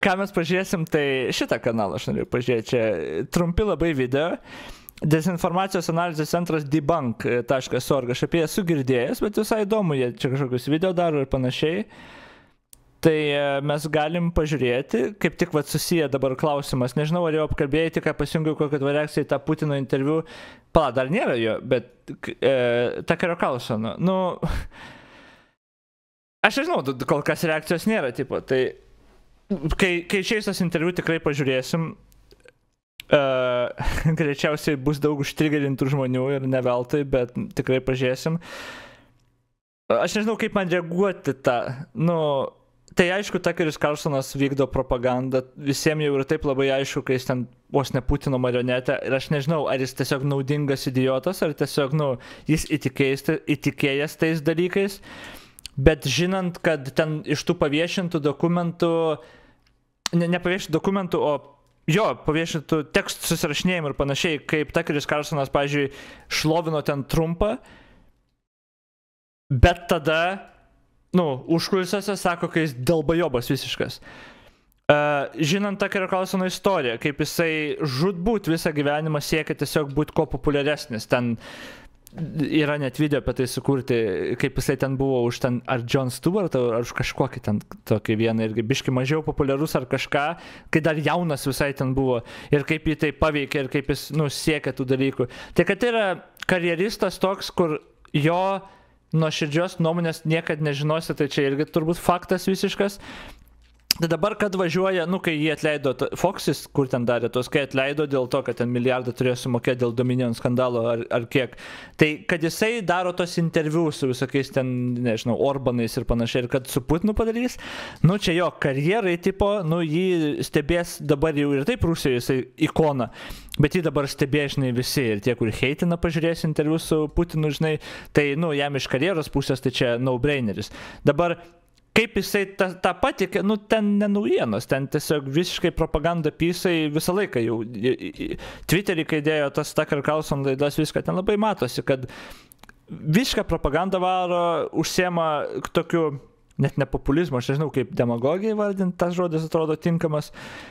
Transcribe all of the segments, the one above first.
ką mes pažiūrėsim, tai šitą kanalą aš noriu pažiūrėti. Čia trumpi labai video. Dezinformacijos analizės centras debunk.org. Aš apie jį esu girdėjęs, bet visai įdomu, jie čia kažkokius video daro ir panašiai. Tai mes galim pažiūrėti, kaip tik susiję dabar klausimas. Nežinau, ar jau apkalbėjai, tik pasijungiau kokią reakciją į tą Putino interviu. Pala, dar nėra jo, bet Tuckerio Carlsono. Nu, aš nežinau, kol kas reakcijos nėra, tipo. Tai kai išeis tas interviu tikrai pažiūrėsim. Greičiausiai bus daug užtrigerintų žmonių ir ne veltui, bet tikrai pažiūrėsim. Aš nežinau, kaip man reaguoti tą. Nu, tai aišku, Tuckeris Carlsonas vykdo propagandą. Visiems jau yra taip labai aišku, kai jis ten vos ne Putino marionetė. Ir aš nežinau, ar jis tiesiog naudingas idiotas, ar tiesiog, jis įtikėjęs tais dalykais. Bet žinant, kad ten iš tų paviešintų dokumentų, ne paviešintų dokumentų, o paviešintų tekstų susirašinėjimų ir panašiai, kaip Tuckeris Carlsonas, pavyzdžiui, šlovino ten Trumpą, bet tada, užkulisiuose sako, kai jis dalbajobas visiškas. Žinant Tuckerio Carlsono istoriją, kaip jisai žūtbūt visą gyvenimą siekia tiesiog būti kuo populiaresnis. Ten yra net video apie tai sukurti, kaip jisai ten buvo už ten ar Jon Stewart, ar už kažkokį ten tokį vieną irgi biški mažiau populiarus ar kažką, kai dar jaunas visai ten buvo ir kaip jį tai paveikė ir kaip jis siekia tų dalykų. Tai kad yra karjeristas toks, kur jo nuoširdžios nuomonės niekad nežinosi, tai čia irgi turbūt faktas visiškas. Tai dabar, kad važiuoja, kai jį atleido Foxis, kur ten darė tos, kai atleido dėl to, kad ten milijardą turėjo sumokėti dėl Dominion skandalo ar kiek, tai kad jisai daro tos interviu su visokiais ten, nežinau, Orbanais ir panašiai, ir kad su Putinu padarys, čia jo karjerai, tipo, jį stebės dabar jau ir taip Rusijoje, jisai ikona, bet jį dabar stebės, žinai, visi, ir tie, kur heitina, pažiūrės interviu su Putinu, žinai, tai, jam iš karjeros pusės, tai čia no-braineris. Dabar kaip jisai tą patikė, ten ne naujienos, ten tiesiog visiškai propaganda pysai visą laiką jau. Twitterį, kai dėjo tas Tucker Carlson laidas, viską ten labai matosi, kad visišką propagandą varo, užsiema tokiu, net ne populizmu, aš nežinau, kaip demagogija vardinti, tas žodis atrodo tinkamas,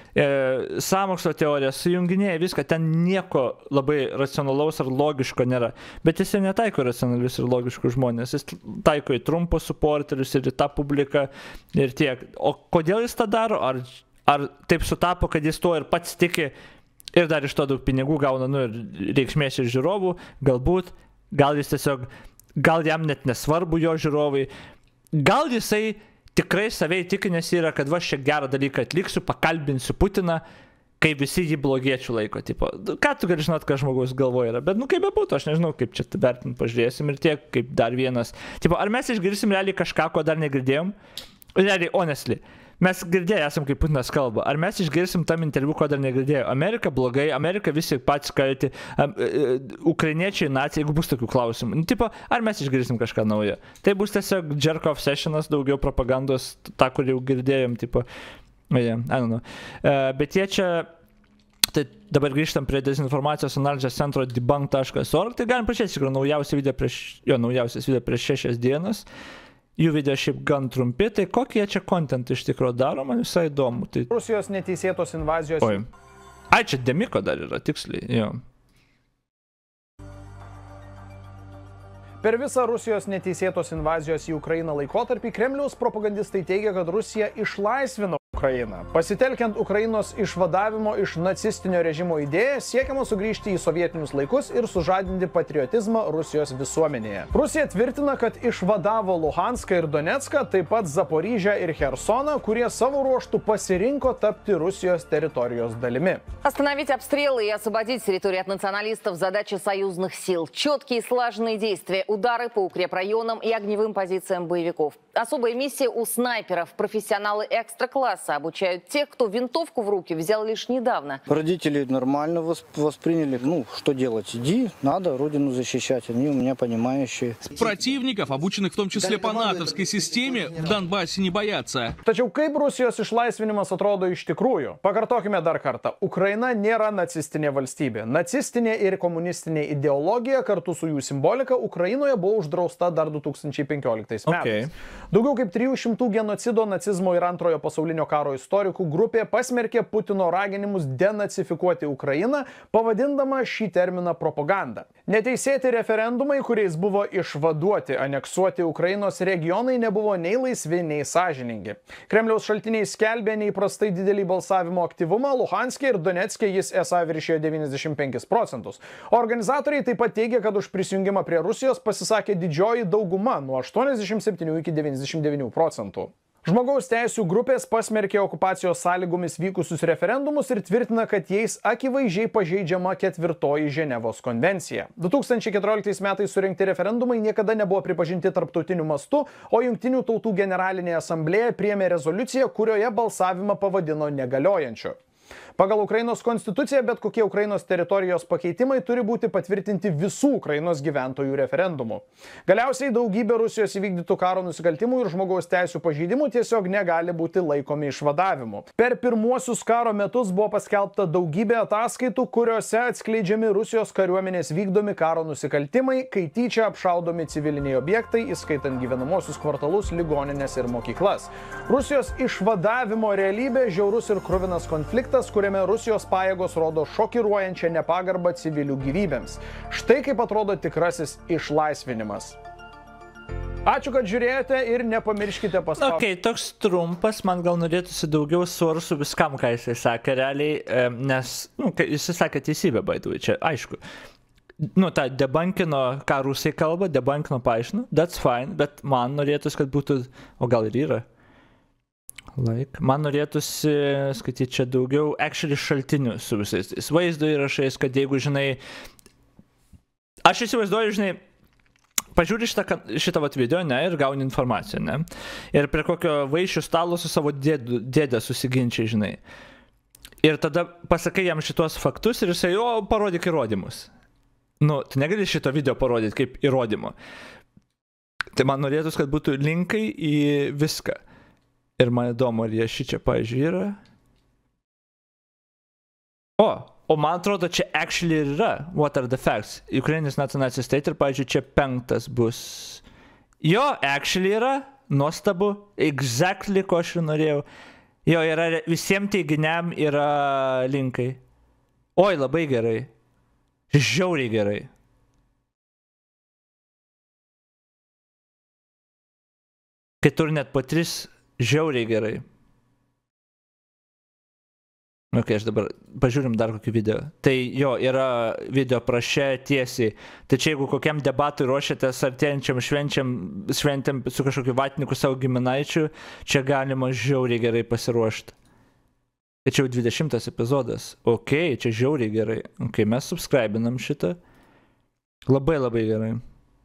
sąmokslo teorija, sujunginėja viską, ten nieko labai racionalaus ar logiško nėra. Bet jis netaiko racionalius ir logiškus žmonės, jis taiko į Trumpo supporterius ir į tą publiką ir tiek. O kodėl jis tą daro? Ar taip sutapo, kad jis tuo ir pats tiki ir dar iš to daug pinigų gauna, ir reikšmės iš žiūrovų, galbūt, gal jis tiesiog, gal jam net nesvarbu jo žiūrovai, gal jisai tikrai savai tikinęs yra, kad va šią gerą dalyką atliksiu, pakalbinsiu Putiną, kai visi jį blogiečių laiko. Tipo, ką tu gali žinot, ką žmogaus galvoje yra, bet kaip bebūtų, aš nežinau, kaip čia vertinti, pažiūrėsim ir tiek, kaip dar vienas. Tipo, ar mes išgirsim realiai kažką, ko dar negirdėjom? Realiai, honestly. Mes girdėję esam, kaip Putinas kalba. Ar mes išgirsim tam interviu, ko dar negirdėjau? Amerika blogai, Amerika visi patys kalti, ukrainiečiai, nacijai, jeigu bus tokių klausimų. Tipo, ar mes išgirsim kažką naujo? Tai bus tiesiog jerk-off sessionas, daugiau propagandos, tą, kur jau girdėjom, tipo, I don't know. Bet jie čia, tai dabar grįžtam prie dezinformacijos analizės centro debunk.org, tai galim pažiūrėti, naujausias video prieš 6 dienas. Jų video šiaip gan trumpi, tai kokie čia content iš tikrųjų daro, man visai įdomu. Tai... Rusijos neteisėtos invazijos... Oi. Ai, čia Demiko dar yra, tiksliai, jo. Per visą Rusijos neteisėtos invazijos į Ukrainą laikotarpį Kremliaus propagandistai teigia, kad Rusija išlaisvino Ukrainą. Pasitelkiant Ukrainos išvadavimo iš nacistinio režimo idėją, siekiama sugrįžti į sovietinius laikus ir sužadinti patriotizmą Rusijos visuomenėje. Rusija tvirtina, kad išvadavo Luhanską ir Donecką, taip pat Запоріжжя ir Херсоną, kurie savo ruožtų pasirinko tapti Rusijos teritorijos dalimi. Остановить обстрелы и освободить территорию от националистов – задача союзных сил. Четкие и слаженные действия, удары по укрепрайонам и огневым позициям боевиков. Особая миссия у снайперов. Профессионалы экстра-класса обучают тех, кто винтовку в руки взял лишь недавно. Родители нормально восприняли. Что делать? Иди, надо родину защищать. Они у меня понимающие. Противников, обученных в том числе по натовской системе, в Донбассе не боятся. Tačiau kaip Rusijos išlaisvinimas atrodo iš tikrųjų? Pakartokime dar kartą. Ukraina nėra nacistinė valstybė. Nacistinė ir komunistinė ideologija kartu su jų simbolika Ukrainoje buvo uždrausta dar 2015 metais. Daugiau kaip 300 genocido, nacizmo ir antrojo pasaulinio karo istorikų grupė pasmerkė Putino raginimus denacifikuoti Ukrainą, pavadindama šį terminą propaganda. Neteisėti referendumai, kuriais buvo išvaduoti, aneksuoti Ukrainos regionai, nebuvo nei laisvi, nei sąžiningi. Kremliaus šaltiniai skelbė neįprastai didelį balsavimo aktyvumą, Luhanske ir Donetske jis esą viršėjo 95%. Organizatoriai taip pat teigia, kad už prisijungimą prie Rusijos pasisakė didžioji dauguma nuo 87 iki 99%. Žmogaus teisių grupės pasmerkė okupacijos sąlygomis vykusius referendumus ir tvirtina, kad jais akivaizdžiai pažeidžiama 4 Ženevos konvencija. 2014 metais surinkti referendumai niekada nebuvo pripažinti tarptautiniu mastu, o Jungtinių tautų generalinė asamblėja priėmė rezoliuciją, kurioje balsavimą pavadino negaliojančiu. Pagal Ukrainos konstituciją bet kokie Ukrainos teritorijos pakeitimai turi būti patvirtinti visų Ukrainos gyventojų referendumų. Galiausiai daugybė Rusijos įvykdytų karo nusikaltimų ir žmogaus teisių pažeidimų tiesiog negali būti laikomi išvadavimu. Per pirmuosius karo metus buvo paskelbta daugybė ataskaitų, kuriuose atskleidžiami Rusijos kariuomenės vykdomi karo nusikaltimai, kai tyčia apšaudomi civiliniai objektai, įskaitant gyvenamosius kvartalus, ligoninės ir mokyklas. Rusijos išvadavimo realybė žiaurus ir kruvinas konfliktas, kuriame Rusijos pajėgos rodo šokiruojančią nepagarbą civilių gyvybėms. Štai kaip atrodo tikrasis išlaisvinimas. Ačiū, kad žiūrėjote ir nepamirškite paspausti. Ok, toks trumpas, man gal norėtųsi daugiau sursų viskam, ką jisai sakė realiai, nes, jisai sakė teisybę, baidui, čia aišku. Ta debankino, ką rusai kalba, debankino paaiškino, that's fine, bet man norėtųsi, kad būtų, o gal ir yra. Man norėtųsi skaityti čia daugiau actually šaltinių su visais vaizdo įrašais, kad jeigu, žinai, aš įsivaizduoju, žinai, pažiūri šitą video, ne, ir gauni informaciją, ne, ir prie kokio vaišių stalo su savo dėdę susiginčiai, žinai, ir tada pasakai jam šitos faktus ir jisai, parodyk įrodymus. Tu negali šito video parodyti kaip įrodymo. Tai man norėtųsi, kad būtų linkai į viską. Ir man įdomu, ar jie šičia, pavyzdžiui, yra. O man atrodo, čia actually yra What are the facts? Ukrainos national state ir, pavyzdžiui, čia 5 bus. Jo, actually yra. Nuostabu. Exactly, ko aš ir norėjau. Jo, yra visiems teiginiam yra linkai. Oi, labai gerai. Žiauriai gerai. Kitur net po 3 žiauriai gerai. Ok, aš dabar pažiūrim dar kokį video. Tai jo, yra video prašė tiesiai. Tai čia jeigu kokiam debatui ruošiatės artėjančiam šventėm su kažkokiu vatniku savo giminaičiu, čia galima žiauriai gerai pasiruošti. Tai čia jau 20 epizodas. Ok, čia žiauriai gerai. Ok, mes subscribinam šitą. Labai labai gerai.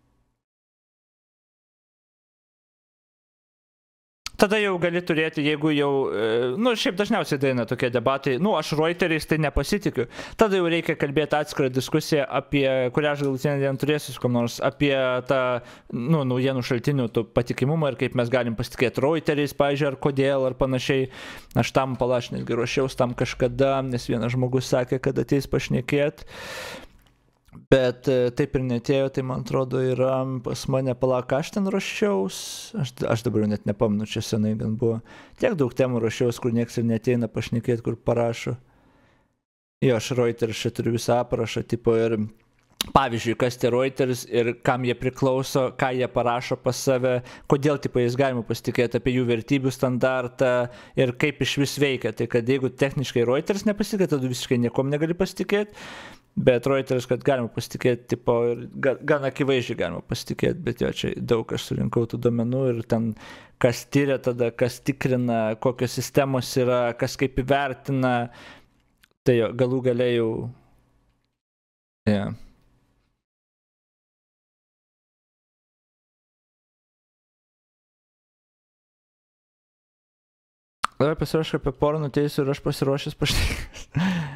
Tada jau gali turėti, jeigu jau, šiaip dažniausiai daina tokie debatai, aš Reuters tai nepasitikiu, tada jau reikia kalbėti atskirą diskusiją apie, kurią aš galutinę dieną turėsiu su kam nors, apie tą, naujienų šaltinių patikimumą ir kaip mes galim pasitikėti Reuters, pavyzdžiui, ar kodėl, ar panašiai. Aš tam netgi ruošiaus tam kažkada, nes vienas žmogus sakė, kad ateis pašnekėti. Bet taip ir netėjo, tai man atrodo yra pas mane, ką aš ten ruošiaus, aš dabar jau net nepamenu, čia senai gan buvo, tiek daug temų ruošiaus, kur nieks ir neteina pašnekėti, kur parašo. Jo, aš Reuters čia turiu visą aprašą, tipo ir pavyzdžiui, kas tie Reuters ir kam jie priklauso, ką jie parašo pas save, kodėl tipo jais galima pasitikėti, apie jų vertybių standartą ir kaip iš vis veikia. Tai kad jeigu techniškai Reuters nepasitikėti, tada visiškai niekom negali pasitikėti. Bet Reuters, kad galima pasitikėti, tipo, ir gan akivaizdžiai galima pasitikėti, bet jo, čia daug aš surinkau tų duomenų ir ten kas tyria tada, kas tikrina, kokios sistemos yra, kas kaip įvertina, tai jo, galų gale jau, Dabar pasiruošk apie porą nuteisiu ir aš pasiruošęs pašnekės.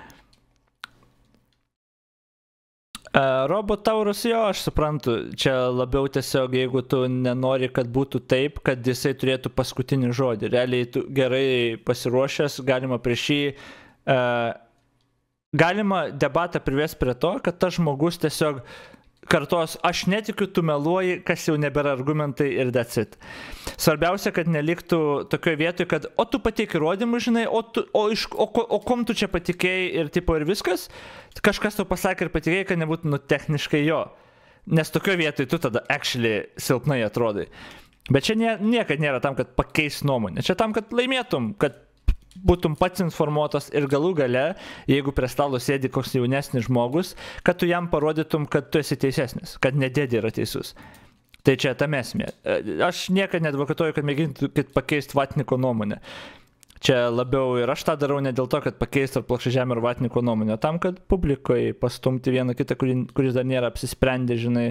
Robotaurus, jo, aš suprantu, čia labiau tiesiog, jeigu tu nenori, kad būtų taip, kad jisai turėtų paskutinį žodį. Realiai tu gerai pasiruošęs, galima prieš jį, galima debatą privesti prie to, kad tas žmogus tiesiog kartos, aš netikiu, tu meluoji, kas jau nebėra argumentai ir that's it. Svarbiausia, kad neliktų tokioje vietoje, kad o tu pateik įrodymų, žinai, o kom tu čia patikėjai ir tipo ir viskas, kažkas tau pasakė ir patikėjai, kad nebūtų techniškai jo. Nes tokioje vietoje tu tada actually silpnai atrodai. Bet čia niekad nėra tam, kad pakeis nuomonę. Čia tam, kad laimėtum, kad būtum pats informuotas ir galų gale, jeigu prie stalo sėdi koks jaunesnis žmogus, kad tu jam parodytum, kad tu esi teisesnis, kad ne dėdė yra teisus. Tai čia tam esmė. Aš niekad neadvokatuoju, kad mėgintų pakeisti vatniko nuomonę. Čia labiau ir aš tą darau ne dėl to, kad pakeisti ar Plokščiažemio ir vatniko nuomonę, tam, kad publikoje pastumti vieną kitą, kuris dar nėra apsisprendę, žinai.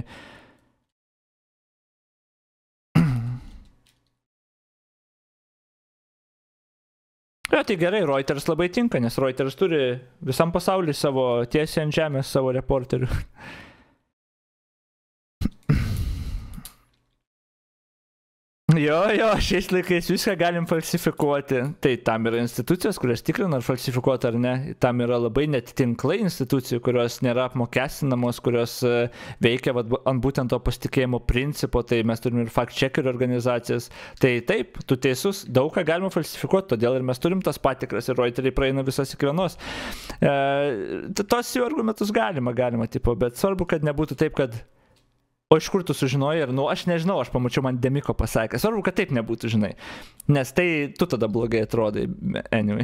Jo, tai gerai, Reuters labai tinka, nes Reuters turi visam pasauliu savo tiesiai ant žemės savo reporterių. Jo, šiais laikais viską galim falsifikuoti. Tai tam yra institucijos, kurios tikrina ar falsifikuoti ar ne. Tam yra labai net tinklai institucijų, kurios nėra apmokestinamos, kurios veikia ant būtent to pasitikėjimo principo. Tai mes turime ir fact-checkerių organizacijas. Tai taip, tu teisus, daug ką galima falsifikuoti, todėl ir mes turim tas patikras ir Reuteriai praeina visas iki vienos. Tos jų argumentus galima, tipo, bet svarbu, kad nebūtų taip, kad o iš kur tu sužinojai ir, aš nežinau, aš pamačiau, man Demiko pasakė. Svarbu, kad taip nebūtų, žinai. Nes tai tu tada blogai atrodai, anyway.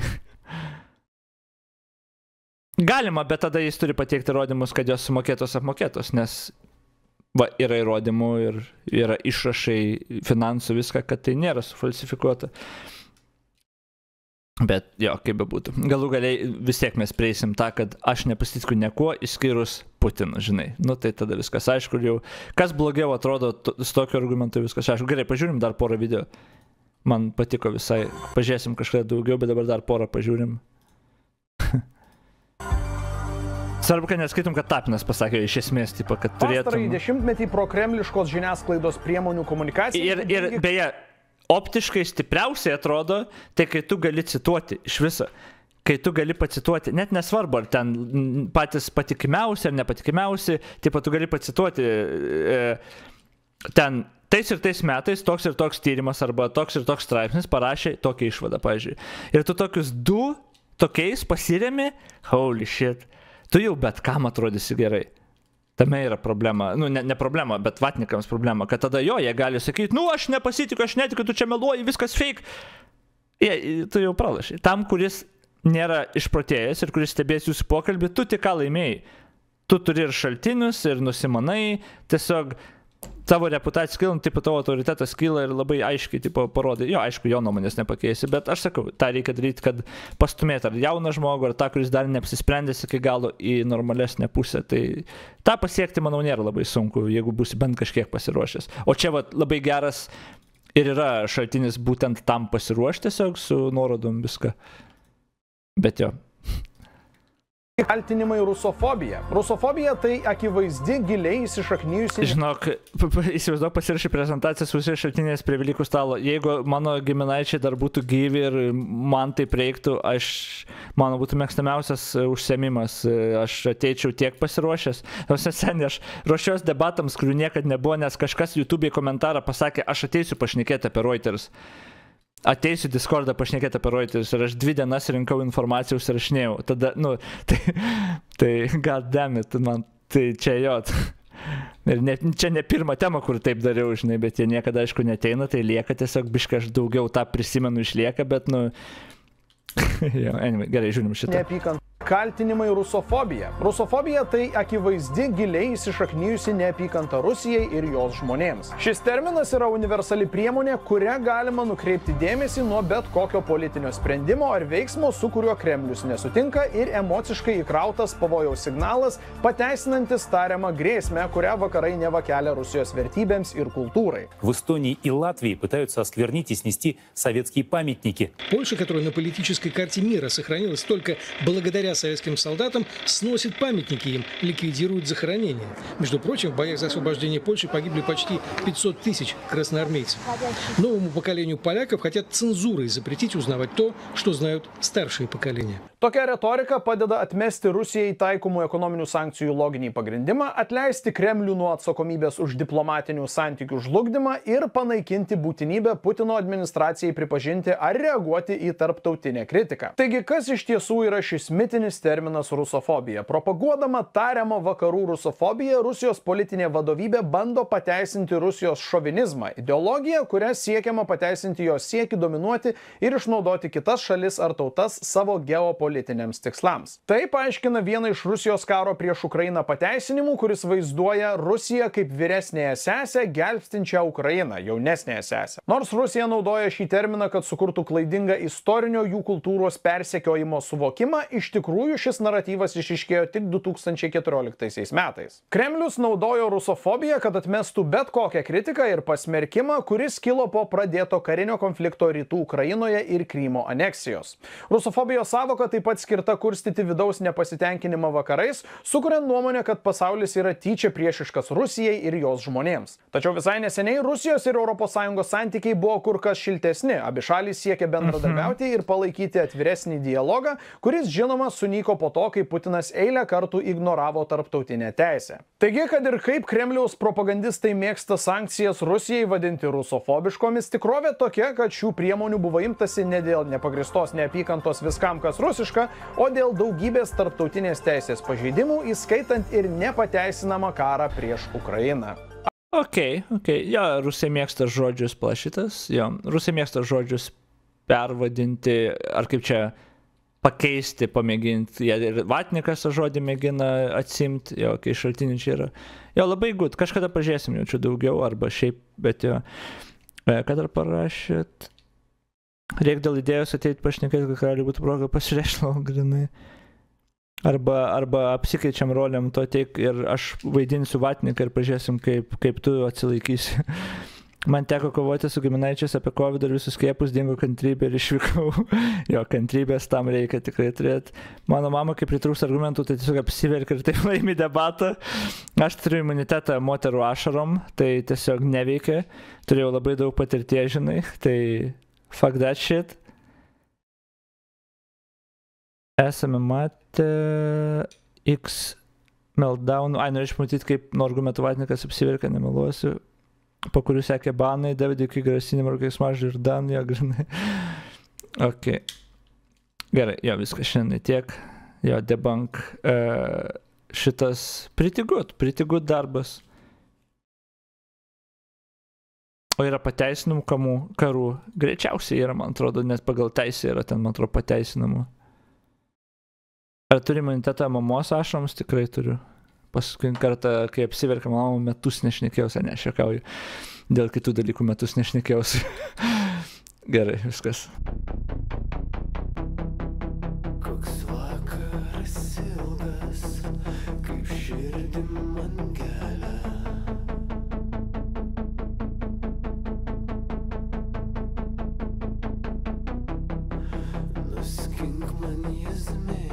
Galima, bet tada jis turi pateikti įrodymus, kad jos sumokėtos apmokėtos, nes yra įrodymų ir yra išrašai finansų viską, kad tai nėra sufalsifikuota. Bet jo, kaip bebūtų. Galų galiai vis tiek mes prieisim tą, kad aš nepasitikiu niekuo, išskyrus Putinu, žinai. Tai tada viskas aišku, jau kas blogiau atrodo su tokiu argumentu, viskas aišku. Gerai, pažiūrim dar porą video. Man patiko visai. Pažiūrėsim kažką daugiau, bet dabar dar porą pažiūrim. Svarbu, kad neskaitum, kad Tapinas pasakė iš esmės, tipo, kad turėtum... Pastarąjį dešimtmetį prokremliškos žiniasklaidos priemonių komunikacijai... Ir beje, optiškai stipriausiai atrodo, tai kai tu gali cituoti iš viso. Kai tu gali pacituoti, net nesvarbu, ar ten patys patikimiausi ar nepatikimiausi, tipo tu gali pacituoti ten tais ir tais metais toks ir toks tyrimas arba toks ir toks straipsnis parašė tokią išvadą, pavyzdžiui. Ir tu tokius du tokiais pasiremi, holy shit, tu jau bet kam atrodysi gerai. Tame yra problema, ne problema, bet vatnikams problema, kad tada jie gali sakyti, aš nepasitikiu, aš netikiu, tu čia meluoji, viskas fake. Tu jau pralašai. Tam, kuris nėra išprotėjęs ir kuris stebės jūsų pokalbį, tu tik ką laimėjai. Tu turi ir šaltinius, ir nusimanai, tiesiog tavo reputacija kyla, tipo tavo autoritetas kyla ir labai aiškiai tipo parodai. Jo, aišku, jo nuomonės nepakeisi, bet aš sakau, tą reikia daryti, kad pastumėti ar jauną žmogų, ar tą, kuris dar neapsisprendęs iki galo į normalesnę pusę. Tai tą pasiekti, manau, nėra labai sunku, jeigu būsi bent kažkiek pasiruošęs. O čia labai geras ir yra šaltinis būtent tam pasiruošti, tiesiog su nuorodom viską. Bet jo. Kaltinimai rusofobija. Rusofobija tai akivaizdi, giliai įsišaknijusi... Žinok, įsivaizduok, pasirašai prezentacijas Rusijos šaltinės prie Velykų stalo. Jeigu mano giminaičiai dar būtų gyvi ir man tai reiktų, mano būtų mėgstamiausias užsiėmimas. Aš ateičiau tiek pasiruošęs. Seniai, aš ruošiuos debatams, kurių niekad nebuvo, nes kažkas YouTube'e komentarą pasakė, aš ateisiu pašnekėti apie Reuters. Ateisiu Discordą pašnekėti apie Reuters ir aš 2 dienas rinkau informaciją, užsirašinėjau. Tada, tai goddammit, man, tai čia jot. Ir čia ne pirma tema, kur taip dariau, žinai, bet jie niekada, aišku, neteina, tai lieka tiesiog biškai, aš daugiau tą prisimenu išlieka, bet, anyway, gerai, žiūrim šitą. Neapykant. Kaltinimai rusofobija. Rusofobija tai akivaizdi, giliai įsišaknijusi neapykanta Rusijai ir jos žmonėms. Šis terminas yra universali priemonė, kuria galima nukreipti dėmesį nuo bet kokio politinio sprendimo ar veiksmo, su kuriuo Kremlius nesutinka, ir emociškai įkrautas pavojaus signalas, pateisinantis tariamą grėsmę, kurią vakarai neva kelia Rusijos vertybėms ir kultūrai. В Эстонии и Латвии пытаются осквернить и снести советские памятники. Польша, которая на политической карте мира сохранилась только благодаря советским солдатам, сносит памятники им, ликвидирует захоронения. Между прочим, в боях за освобождение Польши погибли почти 500 тысяч красноармейцев. Новому поколению поляков хотят цензурой запретить узнавать то, что знают старшие поколения. Tokia retorika padeda atmesti Rusijai taikomų ekonominių sankcijų loginį pagrindimą, atleisti Kremlių nuo atsakomybės už diplomatinių santykių žlugdymą ir panaikinti būtinybę Putino administracijai pripažinti ar reaguoti į tarptautinę kritiką. Taigi, kas iš tiesų yra šis mitinis terminas rusofobija? Propaguodama tariamą vakarų rusofobiją, Rusijos politinė vadovybė bando pateisinti Rusijos šovinizmą, ideologiją, kuria siekiama pateisinti jos siekį dominuoti ir išnaudoti kitas šalis ar tautas savo geopolitiniams tikslams. Tai paaiškina vieną iš Rusijos karo prieš Ukrainą pateisinimų, kuris vaizduoja Rusiją kaip vyresnėje sesę gelbstinčią Ukrainą, jaunesnėje sesę. Nors Rusija naudoja šį terminą, kad sukurtų klaidingą istorinio jų kultūros persekiojimo suvokimą, iš tikrųjų šis naratyvas išryškėjo tik 2014 metais. Kremlius naudojo rusofobiją, kad atmestų bet kokią kritiką ir pasmerkimą, kuris kilo po pradėto karinio konflikto rytų Ukrainoje ir Krymo aneksijos. Rusofobijos sąvoka taip pat skirta kurstyti vidaus nepasitenkinimą vakarais, sukuriant nuomonę, kad pasaulis yra tyčia priešiškas Rusijai ir jos žmonėms. Tačiau visai neseniai Rusijos ir ES santykiai buvo kur kas šiltesni. Abi šalys siekia bendradarbiauti ir palaikyti atviresnį dialogą, kuris žinoma sunyko po to, kai Putinas eilę kartų ignoravo tarptautinę teisę. Taigi, kad ir kaip Kremliaus propagandistai mėgsta sankcijas Rusijai vadinti rusofobiškomis, tikrovė tokia, kad šių priemonių buvo imtasi ne dėl nepagristos neapykantos viskam, kas rusiška, o dėl daugybės tarptautinės teisės pažeidimų, įskaitant ir nepateisinamą karą prieš Ukrainą. Okay. Jo, Rusija mėgsta žodžius plašytas, jo, Rusija mėgsta žodžius pervadinti, ar kaip čia pakeisti, pamėginti, ir vatnikas tą žodį mėgina atsimti, jo, kai šaltiniai čia yra. Jo, labai good, kažkada pažiūrėsim jau čia daugiau, arba šiaip, bet jo, ką dar parašėt? Reikia dėl idėjos ateiti pašnekėti, kad gali būti proga pasireikšti grinai. Arba apsikeičiam roliam, to ateik ir aš vaidinsiu vatniką ir pažiūrėsim, kaip tu atsilaikysi. Man teko kovoti su giminaičiais apie COVID ir visus skiepus, dingo kantrybė ir išvykau. Jo, kantrybės tam reikia tikrai turėti. Mano mama, kai pritrūks argumentų, tai tiesiog apsiverkia ir taip laimi debatą. Aš turiu imunitetą moterų ašarom, tai tiesiog neveikia. Turėjau labai daug patirties, žinai, tai fuck that shit. Esame matę X meltdown. Norėčiau matyti, kaip nuo argumentų vatnikas apsiverkia, nemeluosiu. Po kurių sekė banai, Davidai, kai grasinimą ar keiksmažodžių ir dan, jo, grinai. Ok. Gerai, jo, viskas šiandien tiek. Jo, debunk. Šitas pretty good darbas. O yra pateisinamų karų. Greičiausiai yra, man atrodo, nes pagal teisę yra ten, man atrodo, pateisinamų. Ar turi imunitetą mamos ašroms? Tikrai turiu. Paskutinį kartą, kai apsiverkė, manau, metus nešnekėjausi, nešekauju. Dėl kitų dalykų metus nešnekėjausi. Gerai, viskas. Koks vakaras ilgas, kaip širdim man gelia. Nuskink man jis mėly.